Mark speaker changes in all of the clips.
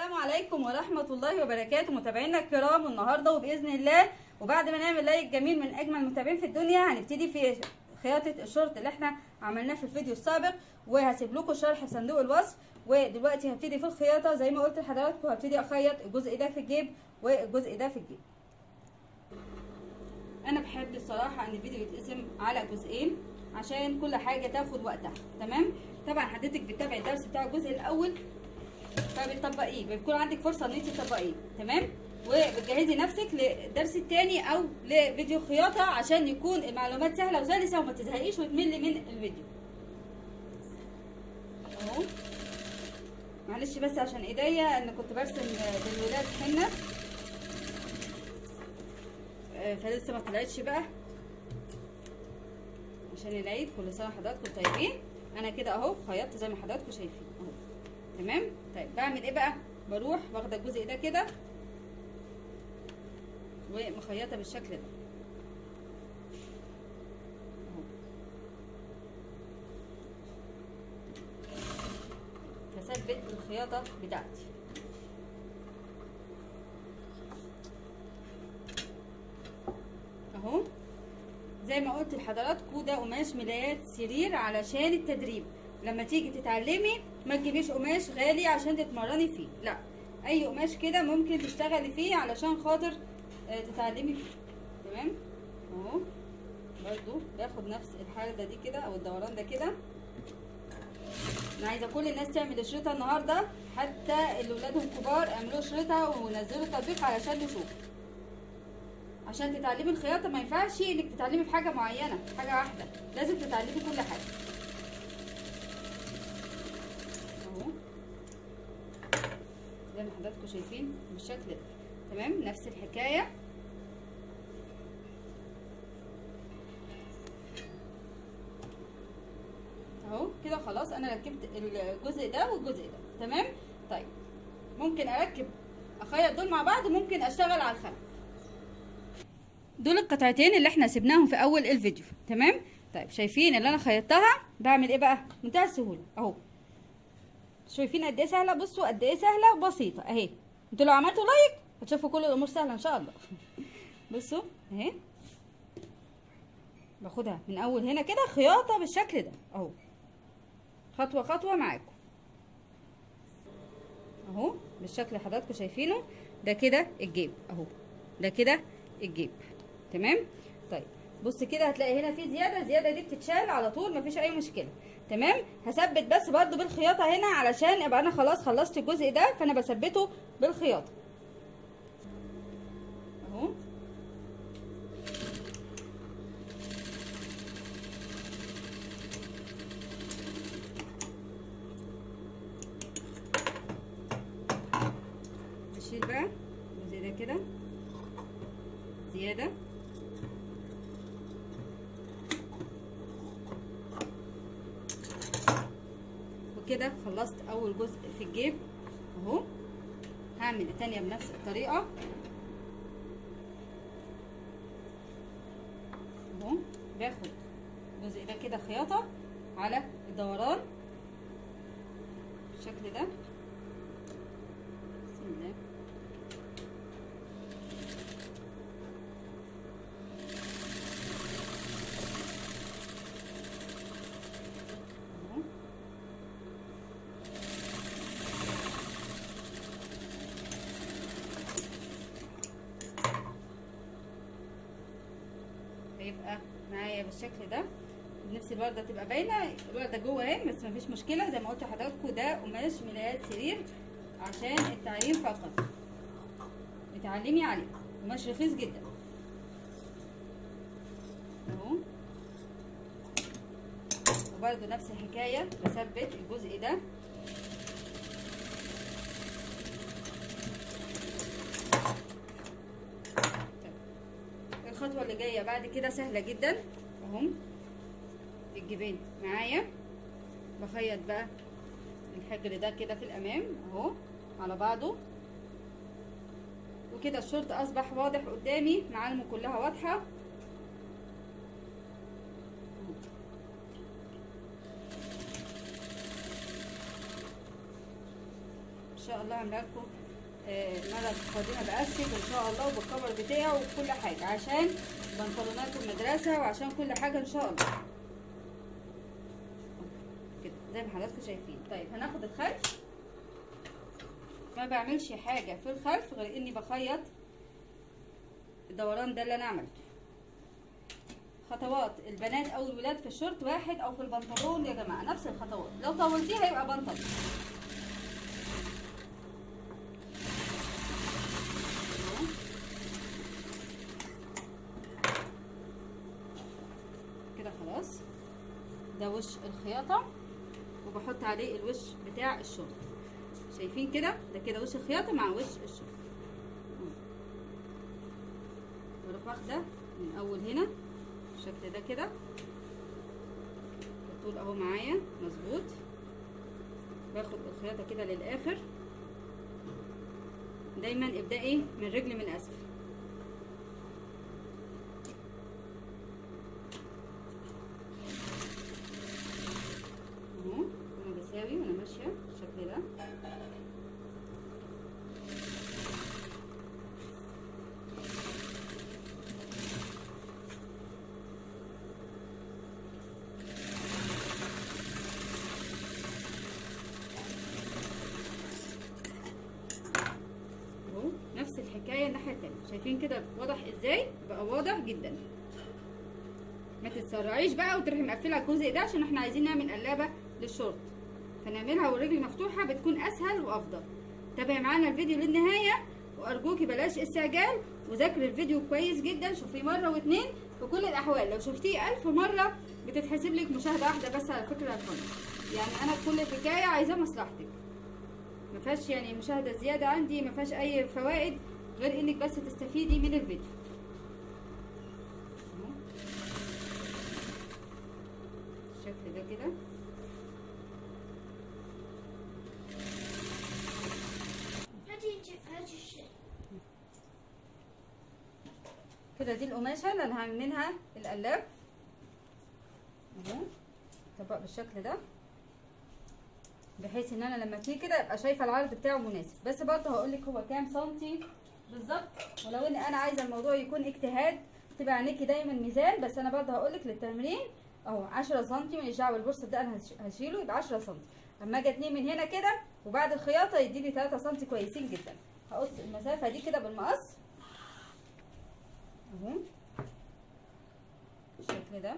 Speaker 1: السلام عليكم ورحمة الله وبركاته متابعينا الكرام. النهارده وبإذن الله وبعد ما نعمل لايك جميل من أجمل المتابعين في الدنيا هنبتدي في خياطة الشورت اللي احنا عملناه في الفيديو السابق، وهسيب لكم الشرح في صندوق الوصف. ودلوقتي هبتدي في الخياطة زي ما قلت لحضراتكم، هبتدي أخيط الجزء ده في الجيب والجزء ده في الجيب. أنا بحب الصراحة إن الفيديو يتقسم على جزئين عشان كل حاجة تاخد وقتها. تمام؟ طبعا حضرتك بتتابعي الدرس بتاع الجزء الأول فبتطبقيه، بيكون عندك فرصه ان انت تطبقيه. تمام؟ وبتجهزي نفسك للدرس الثاني او لفيديو خياطه عشان يكون المعلومات سهله وسلسه وما تزهقيش وتملي من الفيديو. اهو معلش بس عشان ايديا انا كنت برسم للولاد حنه فلسه ما طلعتش بقى عشان العيد. كل سنه حضراتكم طيبين. انا كده اهو خيطت زي ما حضراتكم شايفين اهو. تمام؟ طيب بعمل ايه بقى؟ بروح واخده الجزء ده كده ومخيطه بالشكل ده اهو. بثبت الخياطه بتاعتي اهو. زي ما قلت لحضراتكم ده قماش ملايات سرير علشان التدريب. لما تيجي تتعلمي ما تجيبيش قماش غالي عشان تتمرني فيه، لا، اي قماش كده ممكن تشتغلي فيه علشان خاطر تتعلمي فيه. تمام؟ اهو برضو باخد نفس الحرده دي كده او الدوران ده كده. انا عايزه كل الناس تعمل شريطه النهارده، حتى اللي ولادهم كبار اعملوا شريطه ونزلوا تطبيق علشان نشوف. عشان تتعلمي الخياطه ما ينفعش انك تتعلمي في حاجه معينه، حاجه واحده، لازم تتعلمي كل حاجه. زي ما حضراتكم شايفين بالشكل ده. تمام؟ نفس الحكايه اهو كده. خلاص انا ركبت الجزء ده والجزء ده. تمام؟ طيب ممكن اخيط دول مع بعض وممكن اشتغل على الخلف. دول القطعتين اللي احنا سيبناهم في اول الفيديو. تمام؟ طيب شايفين اللي انا خيطتها بعمل ايه بقى؟ منتهى السهوله اهو. شايفين قد ايه سهله؟ بصوا قد ايه سهله وبسيطه اهي. انتوا لو عملتوا لايك هتشوفوا كل الامور سهله ان شاء الله. بصوا اهي باخدها من اول هنا كده خياطه بالشكل ده اهو، خطوه خطوه معاكم اهو بالشكل اللي حضراتكم شايفينه ده. كده الجيب اهو، ده كده الجيب. تمام؟ طيب بص كده هتلاقي هنا في زياده دي بتتشال على طول مفيش اي مشكله. تمام؟ هثبت بس برضو بالخياطه هنا علشان ابقى انا خلاص خلصت الجزء ده، فانا بثبته بالخياطه اهو. بشيل بقى الجزء ده كده زياده كده. خلصت اول جزء في الجيب اهو. هعمل التانية بنفس الطريقة اهو. باخد الجزء ده كده خياطة على الدوران بالشكل ده. بسم الله. هيبقى معايا بالشكل ده. نفس الورده تبقى باينه، الورده جوه اهي بس مفيش مشكله. زي ما قلت لحضراتكم ده قماش ملايات سرير عشان التعليم فقط، اتعلمي عليه. قماش رخيص جدا اهو. وبرده نفس الحكايه بثبت الجزء ده الخطوه اللي جايه بعد كده سهله جدا اهو. الجيبين معايا بخيط بقى الحجر ده كده في الامام اهو على بعضه، وكده الشورت اصبح واضح قدامي، معالمه كلها واضحه شاء الله هعملها لكم المره القادمه باسك ان شاء الله، وبالكفر بتاعه وكل حاجه، عشان بنطلونات المدرسه وعشان كل حاجه ان شاء الله كده زي ما حضراتكم شايفين. طيب هناخد الخلف. ما بعملش حاجه في الخلف غير اني بخيط الدوران ده اللي انا عملته. خطوات البنات او الولاد في الشورت واحد، او في البنطلون يا جماعه نفس الخطوات. لو طولتيه هيبقى بنطلون. كده خلاص. ده وش الخياطه وبحط عليه الوش بتاع الشورت. شايفين كده؟ ده كده وش الخياطه مع وش الشورت. بروح واخده من اول هنا بالشكل ده كده، الطول اهو معايا مظبوط. باخد الخياطه كده للاخر. دايما ابدأي من رجل من اسفل. اهو انا بساوي وانا ماشيه بالشكل ده. نفس الحكايه الناحيه التانيه. شايفين كده واضح ازاي؟ بقى واضح جدا. ما تتسرعيش بقى وتروحي مقفله الجزء ده، عشان احنا عايزين نعمل قلابه للشورت، فنعملها والرجل مفتوحه بتكون اسهل وافضل. تابعي معانا الفيديو للنهايه، وارجوكي بلاش استعجال، وذاكري الفيديو كويس جدا. شوفيه مره واتنين في كل الاحوال. لو شفتيه 1000 مره بتتحسب لك مشاهده واحده بس على فكره يا فندم. يعني انا كل حكايه عايزاه مصلحتك، ما فيهاش يعني مشاهده زياده عندي، ما فيهاش اي فوائد غير انك بس تستفيدي من الفيديو. بالشكل ده كده. كده دي القماشه اللي انا هعمل منها القلاب اهو. طبق بالشكل ده، بحيث ان انا لما تيجي كده ابقى شايفه العرض بتاعه مناسب. بس برضه هقول لك هو كام سنتي بالظبط، ولو ان انا عايزه الموضوع يكون اجتهاد تبقى عينيكي دايما ميزان، بس انا برضه هقول لك للتمرين اهو 10 سنتي. ماليش دعوه بالبورصه ده انا هشيله يبقى 10 سنتي. اما اجي اتنين من هنا كده وبعد الخياطه يديلي 3 سنتي كويسين جدا. هقص المسافه دي كده بالمقص اهو بالشكل ده.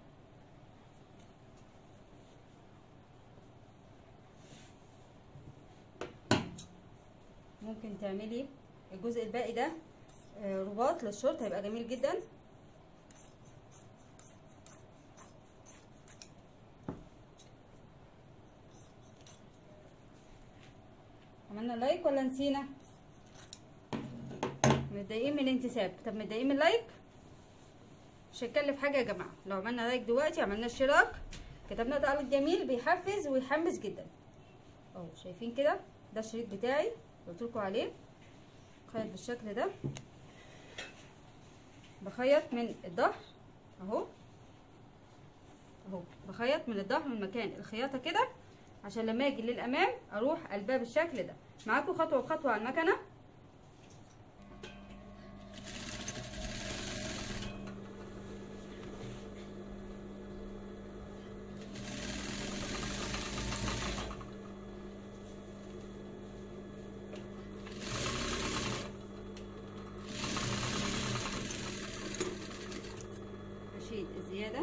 Speaker 1: ممكن تعملي الجزء الباقي ده رباط للشورت، هيبقى جميل جدا. عملنا لايك ولا نسينا؟ متضايقين من الانتساب؟ طب متضايقين من اللايك؟ مش هيكلف حاجه يا جماعه. لو عملنا لايك دلوقتي، عملنا اشتراك، كتبنا تعليق جميل، بيحفز ويحمس جدا اهو. شايفين كده؟ ده الشريط بتاعي قلت لكم عليه. بخيط بالشكل ده، بخيط من الظهر اهو اهو، بخيط من الظهر من مكان الخياطه كده، عشان لما اجي للامام اروح قلبها بالشكل ده. معاكم خطوه بخطوه على المكنه. الزياده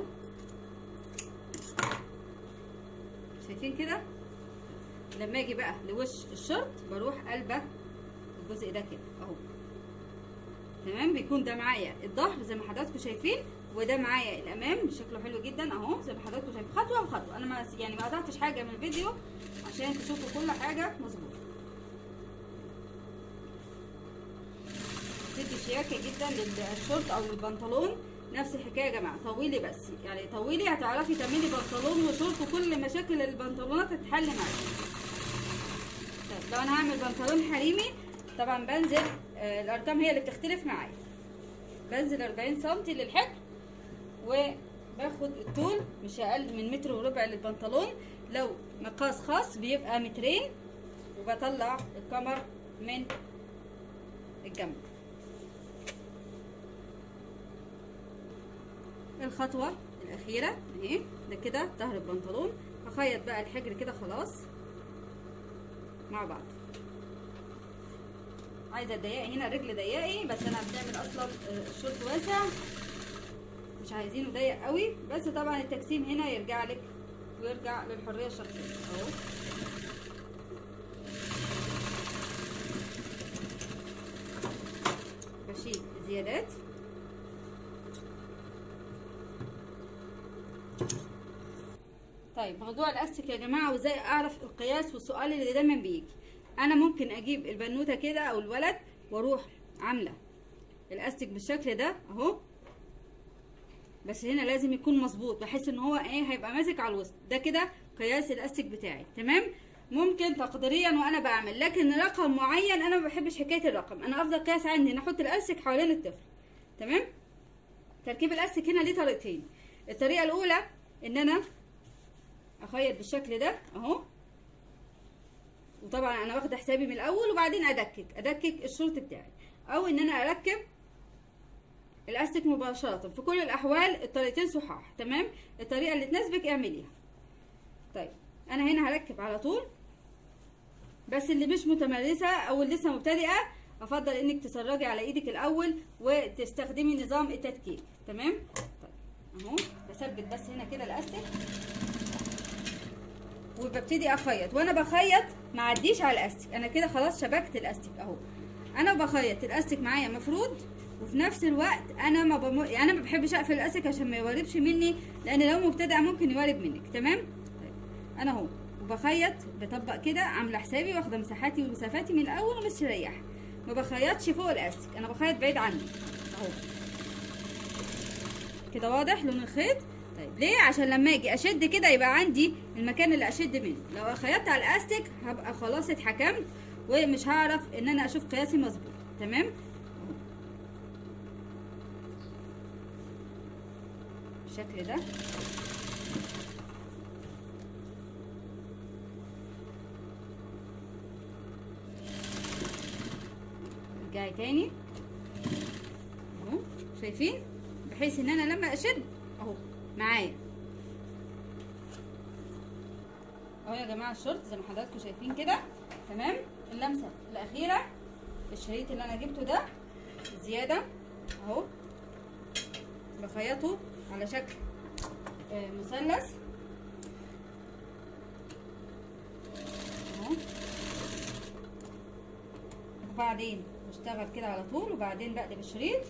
Speaker 1: شايفين كده؟ لما اجي بقى لوش الشورت بروح قلبه الجزء ده كده اهو. تمام؟ بيكون ده معايا الظهر زي ما حضراتكم شايفين، وده معايا الامام شكله حلو جدا اهو زي ما حضراتكم شايفين. خطوه بخطوه، انا ما قطعتش حاجه من الفيديو عشان تشوفوا كل حاجه مظبوطه. تدي شياكه جدا للشورت او للبنطلون. نفس الحكايه يا جماعه، طولي بس، يعني طولي هتعرفي تعملي بنطلون وشورت وكل مشاكل البنطلونات هتتحل معاكي. طيب لو انا هعمل بنطلون حريمي طبعا بنزل الارقام هي اللي بتختلف معايا. بنزل 40 سم للحجر، وباخد الطول مش اقل من 1.25 متر للبنطلون. لو مقاس خاص بيبقى 2 متر، وبطلع الكمر من الجنب. الخطوة الأخيرة اهي، ده كده ظهر البنطلون. هخيط بقى الحجر كده خلاص مع بعض. عايزة تضيقي هنا الرجل ضيقي، بس انا بنعمل اصلا الشورت واسع مش عايزينه ضيق قوي، بس طبعا التجسيم هنا يرجع لك ويرجع للحرية الشخصية اهو. بشيل زيادات. طيب موضوع الاستك يا جماعه، وازاي اعرف القياس، والسؤال اللي دايما بيجي، انا ممكن اجيب البنوته كده او الولد واروح عامله الاستك بالشكل ده اهو، بس هنا لازم يكون مظبوط بحيث ان هو ايه هيبقى ماسك على الوسط. ده كده قياس الاستك بتاعي تمام. ممكن تقديريا وانا بعمل، لكن رقم معين انا ما بحبش حكايه الرقم. انا افضل قياس عندي نحط الاستك حوالين الطفل تمام. تركيب الاستك هنا ليه طريقتين. الطريقه الاولى ان انا اخيط بالشكل ده اهو، وطبعا انا واخده حسابي من الاول، وبعدين ادكك الشورت بتاعي، او ان انا اركب الاستك مباشره. في كل الاحوال الطريقتين صحاح تمام. الطريقه اللي تناسبك اعمليها. طيب انا هنا هركب على طول، بس اللي مش متمرسه او اللي لسه مبتدئه افضل انك تسرجي على ايدك الاول وتستخدمي نظام التدكيك تمام. طيب اهو بثبت بس هنا كده الاستك وببتدي اخيط، وانا بخيط ما عديش على الاستك. انا كده خلاص شبكت الاستك اهو، انا بخيط الاستك معايا مفرود، وفي نفس الوقت انا ما بحبش اقفل الاستك عشان ما يوربش مني، لان لو مبتدئه ممكن يورب منك تمام. طيب انا اهو وبخيط بطبق كده، عامله حسابي واخده مساحاتي ومسافاتي من الاول ومستريحه، ما بخيطش فوق الاستك، انا بخيط بعيد عني اهو كده. واضح لون الخيط؟ طيب ليه؟ عشان لما اجي اشد كده يبقى عندي المكان اللي اشد منه. لو خيطت على الاستك هبقى خلاص اتحكمت ومش هعرف ان انا اشوف قياسي مظبوط تمام. بالشكل ده ارجعي تاني اهو، شايفين؟ بحيث ان انا لما اشد اهو معايا اهو يا جماعه الشورت زي ما حضراتكم شايفين كده تمام. اللمسه الاخيره الشريط اللي انا جبته ده زياده اهو، بخيطه على شكل مثلث اهو، وبعدين بشتغل كده على طول، وبعدين بقلب الشريط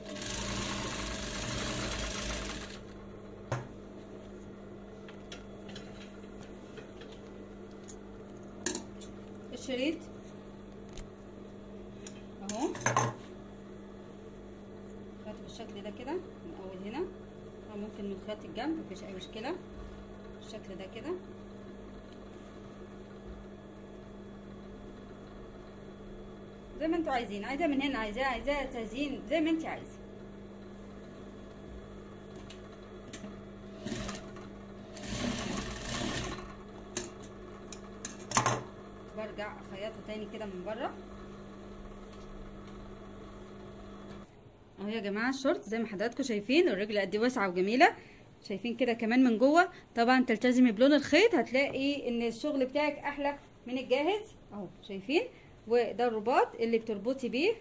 Speaker 1: اهو، خيط بالشكل ده كده من اول هنا، او ممكن من خيط الجنب مفيش اي مشكله. بالشكل ده كده زي ما انتوا عايزين، عايزاه من هنا، عايزاه تزيين زي ما انت عايزه. برجع اخيطه تاني كده من بره اهو يا جماعه. الشورت زي ما حضراتكم شايفين الرجل قد ايه واسعه وجميله، شايفين كده كمان من جوه. طبعا تلتزمي بلون الخيط هتلاقي ان الشغل بتاعك احلى من الجاهز اهو، شايفين؟ وده الرباط اللي بتربطي بيه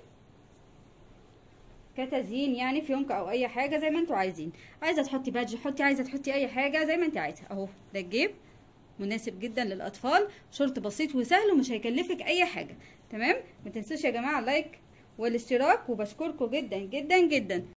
Speaker 1: كتزيين يعني فيونكه او اي حاجه زي ما انتوا عايزين. عايزه تحطي بادج حطي، عايزه تحطي اي حاجه زي ما انت عايزه اهو. ده الجيب مناسب جدا للاطفال، شورت بسيط وسهل ومش هيكلفك اي حاجه تمام. ما تنسوش يا جماعه اللايك والاشتراك، وبشكركم جدا جدا جدا.